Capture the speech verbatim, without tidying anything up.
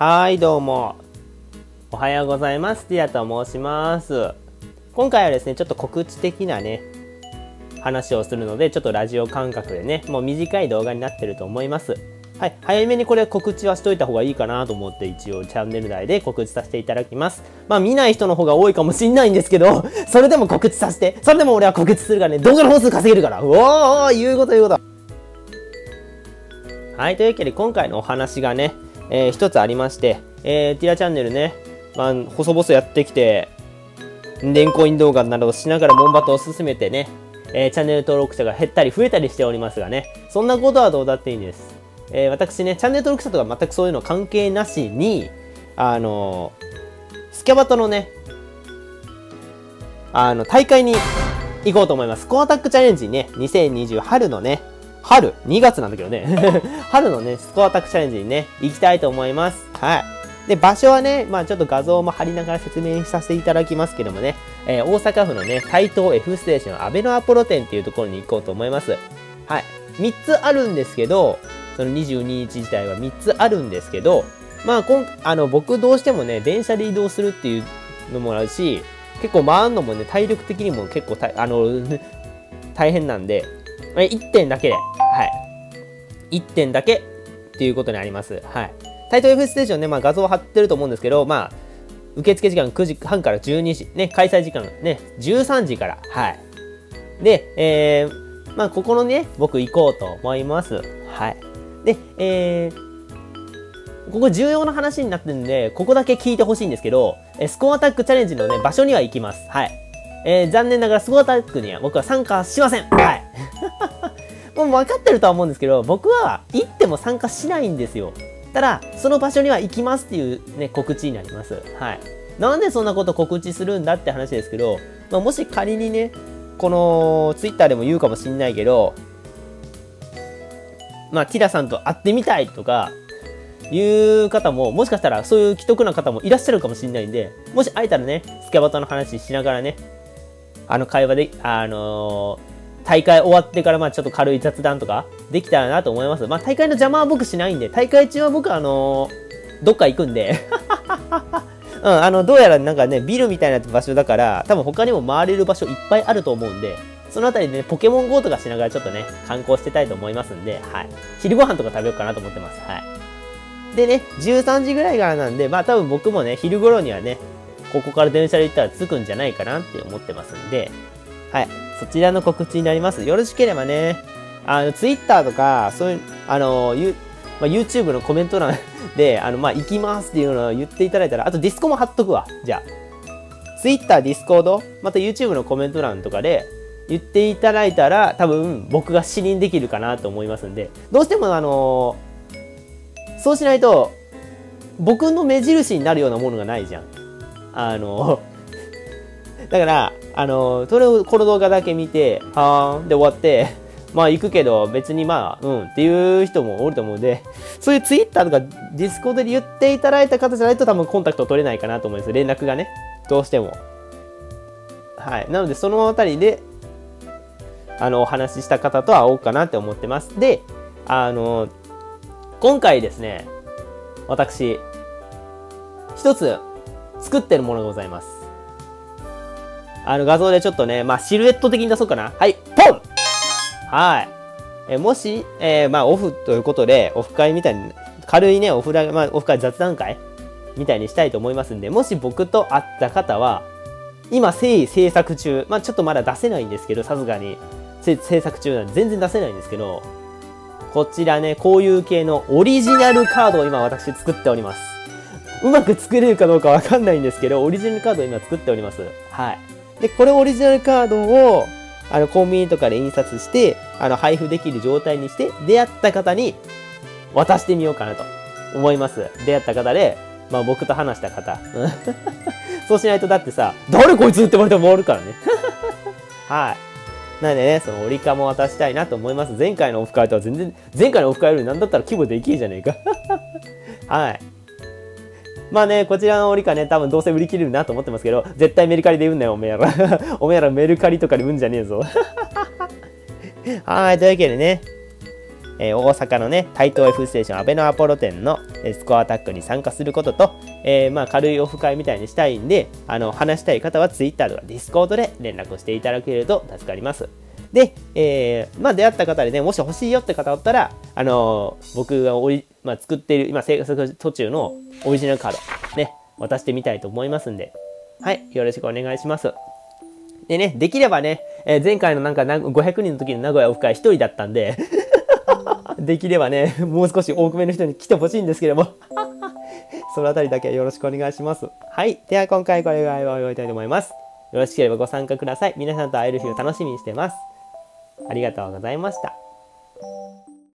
はい、どうも。おはようございます。ティアと申します。今回はですね、ちょっと告知的なね、話をするので、ちょっとラジオ感覚でね、もう短い動画になってると思います。はい、早めにこれ告知はしといた方がいいかなと思って、一応チャンネル内で告知させていただきます。まあ見ない人の方が多いかもしんないんですけど、それでも告知させて、それでも俺は告知するからね、動画の本数稼げるから。うおー、言うこと言うこと。はい、というわけで今回のお話がね、えー、一つありまして、えー、ティラチャンネルね、まあ、細々やってきて、連コイン動画などをしながらモンバトを進めてね、えー、チャンネル登録者が減ったり増えたりしておりますがね、そんなことはどうだっていいんです。えー、私ね、チャンネル登録者とか全くそういうの関係なしに、あのー、スキャバトのね、あの、大会に行こうと思います。コアタックチャレンジにね、にせんにじゅう春のね、春 ?に 月なんだけどね。春のね、スコアタックチャレンジにね、行きたいと思います。はい。で、場所はね、まあちょっと画像も貼りながら説明させていただきますけどもね、えー、大阪府のね、台東 F ステーション、アベノアポロ店っていうところに行こうと思います。はい。みっつあるんですけど、そのにじゅうににち自体はみっつあるんですけど、まあ、こん、あの、僕どうしてもね、電車で移動するっていうのもあるし、結構回るのもね、体力的にも結構た、あの、大変なんで、いってんだけで、はい。いってんだけっていうことになります。はい。台東 F ステーションね、まあ画像貼ってると思うんですけど、まあ、受付時間くじはんからじゅうにじ、ね、開催時間ね、じゅうさんじから、はい。で、えー、まあここのね、僕行こうと思います。はい。で、えー、ここ重要な話になってるんで、ここだけ聞いてほしいんですけど、スコアアタックチャレンジのね、場所には行きます。はい。えー、残念ながらスコアアタックには僕は参加しません。はい。もう分かってるとは思うんですけど、僕は行っても参加しないんですよ。ただ、その場所には行きますっていうね、告知になります。はい。なんでそんなこと告知するんだって話ですけど、まあ、もし仮にね、このツイッターでも言うかもしんないけど、まあ、ティラさんと会ってみたいとか、いう方も、もしかしたらそういう既得な方もいらっしゃるかもしれないんで、もし会えたらね、スキャバタの話しながらね、あの会話で、あのー、大会終わってからまあちょっと軽い雑談とかできたらなと思います。まあ大会の邪魔は僕しないんで、大会中は僕はあのー、どっか行くんで、うん、あの、どうやらなんかね、ビルみたいな場所だから、多分他にも回れる場所いっぱいあると思うんで、そのあたりでね、ポケモン ゴー とかしながらちょっとね、観光してたいと思いますんで、はい。昼ご飯とか食べようかなと思ってます。はい。でね、じゅうさんじぐらいからなんで、まあ多分僕もね、昼頃にはね、ここから電車で行ったら着くんじゃないかなって思ってますんで、はい。そちらの告知になります。よろしければね、あの、ツイッターとか、そういう、あの、ユまあ、YouTube のコメント欄で、あの、まあ、行きますっていうのを言っていただいたら、あとディスコも貼っとくわ。じゃあ。Twitter、Discord、また YouTube のコメント欄とかで言っていただいたら、多分僕が視認できるかなと思いますんで、どうしてもあのー、そうしないと、僕の目印になるようなものがないじゃん。あのー、だから、あのー、それをこの動画だけ見て、はーんで終わって、まあ行くけど別にまあ、うんっていう人もおると思うんで、そういうツイッターとかディスコードで言っていただいた方じゃないと多分コンタクト取れないかなと思います。連絡がね。どうしても。はい。なのでそのあたりで、あの、お話しした方と会おうかなって思ってます。で、あの、今回ですね、私、一つ作ってるものがございます。あの画像でちょっとね、まあシルエット的に出そうかな。はい、ポンはい。えもし、えー、まあオフということで、オフ会みたいに、軽いね、オフラ、まあオフ会雑談会みたいにしたいと思いますんで、もし僕と会った方は、今、誠意制作中、まあちょっとまだ出せないんですけど、さすがに、制作中なんで全然出せないんですけど、こちらね、こういう系のオリジナルカードを今私作っております。うまく作れるかどうかわかんないんですけど、オリジナルカードを今作っております。はい。で、これオリジナルカードを、あの、コンビニとかで印刷して、あの、配布できる状態にして、出会った方に渡してみようかなと思います。出会った方で、まあ僕と話した方。そうしないとだってさ、誰こいつって言われても終わるからね。はい。なんでね、その折りかも渡したいなと思います。前回のオフ会とは全然、前回のオフ会よりなんだったら規模できるじゃねえか。はい。まあね、こちらの折りかね、多分どうせ売り切れるなと思ってますけど、絶対メルカリで売んなよ、おめえら。おめえらメルカリとかで売んじゃねえぞ。はい、というわけでね、 えー、大阪のね、台東 F ステーションアベノアポロ店のスコアアタックに参加することと、えー、まあ軽いオフ会みたいにしたいんで、あの、話したい方は Twitter とか Discord で連絡をしていただけると助かります。で、えー、まあ出会った方でね、もし欲しいよって方おったら、あのー、僕がおり、まあ、作っている、今生活途中のオリジナルカード、ね、渡してみたいと思いますんで、はい、よろしくお願いします。でね、できればね、えー、前回のなんかごひゃくにんの時の名古屋オフ会ひとりだったんで、できればね、もう少し多くめの人に来てほしいんですけども、そのあたりだけよろしくお願いします。はい、では今回これぐらいを終えたいと思います。よろしければご参加ください。皆さんと会える日を楽しみにしてます。ありがとうございました。